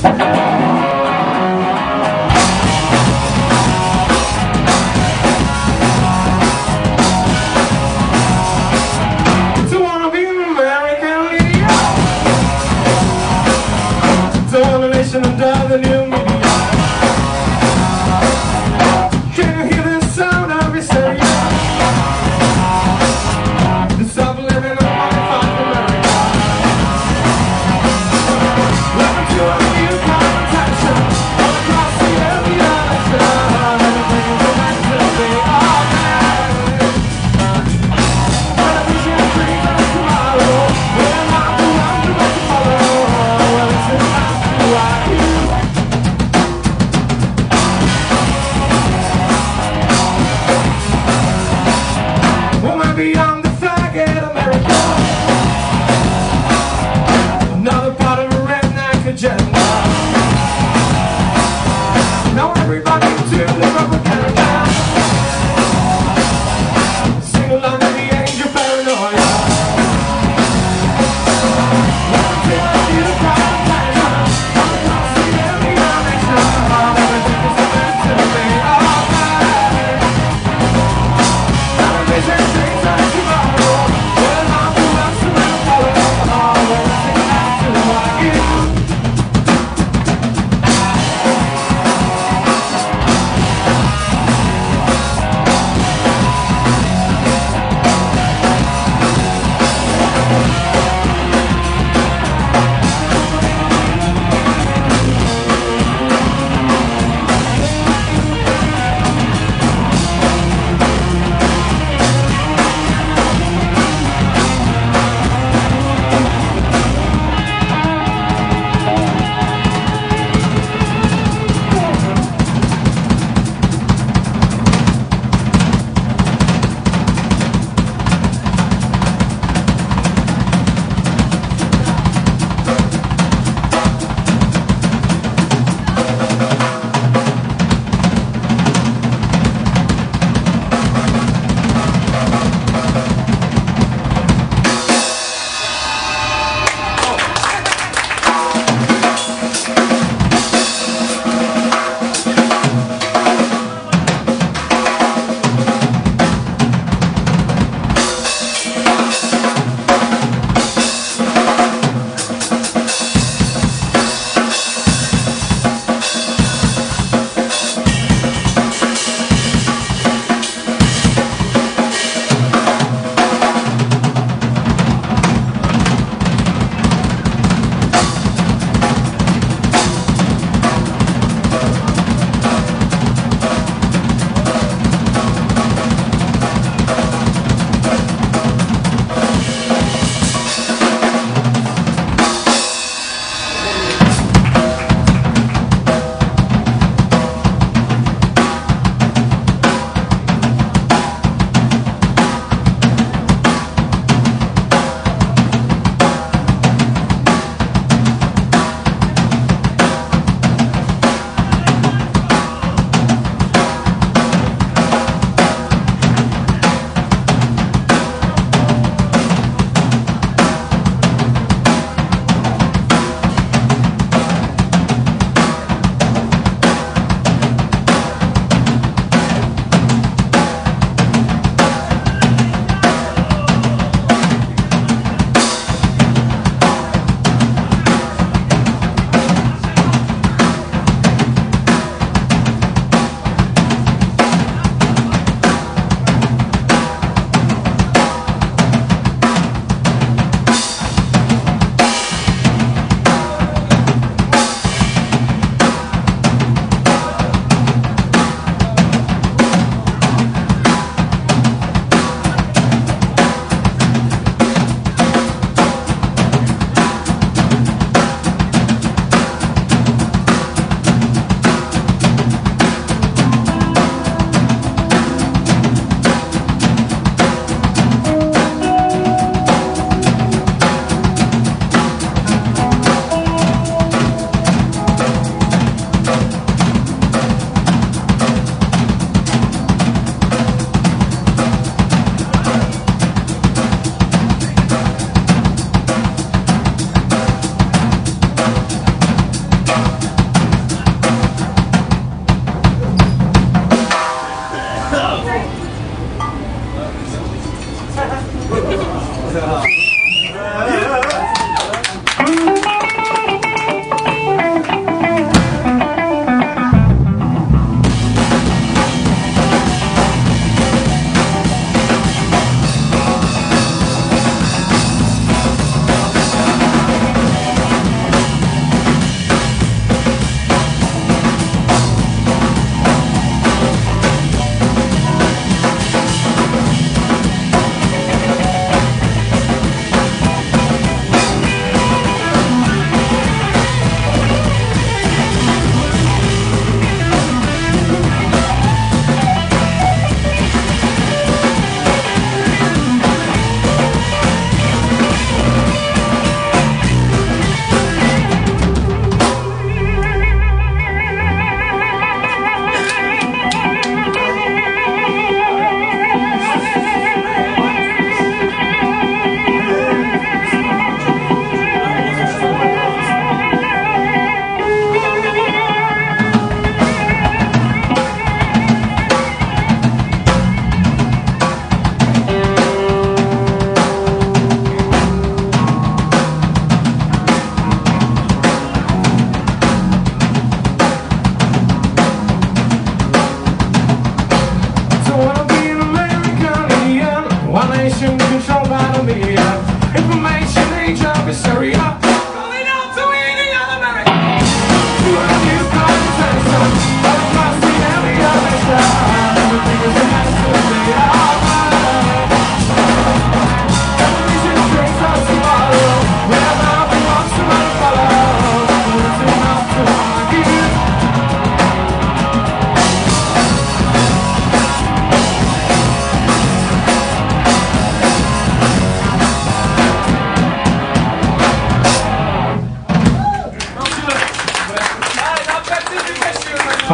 Under the new media, can you hear the sound of his saying? The sound of living in modified America. Welcome to a new conversation all across the area. Everything is a matter they are mad. When I wish you dreams of tomorrow, we're not the ones who make tomorrow. Well, it's the time to ride. Beyond the faggot America, another part of a redneck agenda. Now everybody to the propaganda, sing along to the angel paranoia. Welcome to the new conversation all across the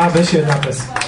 Má wyšší napis.